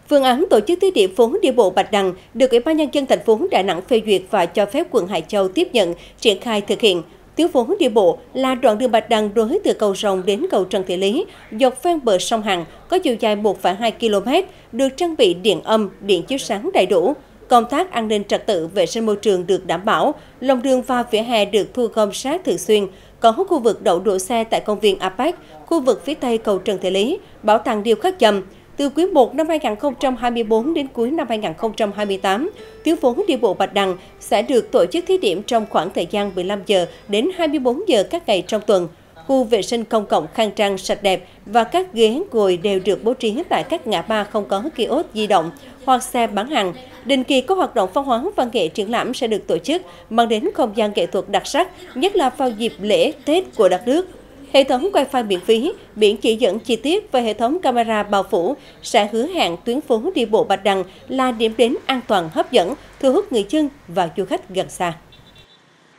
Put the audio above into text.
Phương án tổ chức thí điểm phố đi bộ Bạch Đằng được Ủy ban Nhân dân thành phố Đà Nẵng phê duyệt và cho phép quận Hải Châu tiếp nhận, triển khai thực hiện. Tuyến phố đi bộ là đoạn đường Bạch Đằng nối từ cầu Rồng đến cầu Trần Thị Lý, dọc ven bờ sông Hằng, có chiều dài 1,2 km, được trang bị điện âm, điện chiếu sáng đầy đủ. Công tác an ninh trật tự, vệ sinh môi trường được đảm bảo, lòng đường và vỉa hè được thu gom rác thường xuyên. Có khu vực đậu đỗ xe tại công viên Apex, khu vực phía tây cầu Trần Thị Lý, bảo tàng điêu khắc Châm. Từ quý 1 năm 2024 đến cuối năm 2028, tuyến phố đi bộ Bạch Đằng sẽ được tổ chức thí điểm trong khoảng thời gian 15 giờ đến 24 giờ các ngày trong tuần. Khu vệ sinh công cộng khang trang sạch đẹp và các ghế ngồi đều được bố trí tại các ngã ba không có kiosk di động hoặc xe bán hàng. Định kỳ có hoạt động văn hóa văn nghệ triển lãm sẽ được tổ chức, mang đến không gian nghệ thuật đặc sắc, nhất là vào dịp lễ Tết của đất nước. Hệ thống Wi-Fi miễn phí, biển chỉ dẫn chi tiết và hệ thống camera bao phủ sẽ hứa hẹn tuyến phố đi bộ Bạch Đằng là điểm đến an toàn hấp dẫn, thu hút người dân và du khách gần xa.